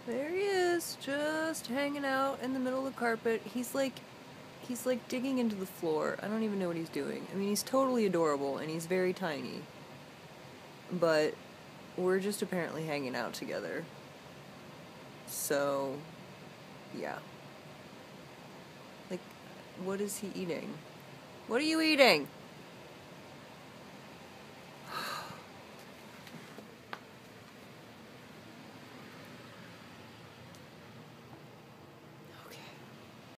There he is, just hanging out in the middle of the carpet. He's like digging into the floor. I don't even know what he's doing. I mean, he's totally adorable and he's very tiny. But we're just apparently hanging out together. So, yeah. Like, what is he eating? What are you eating?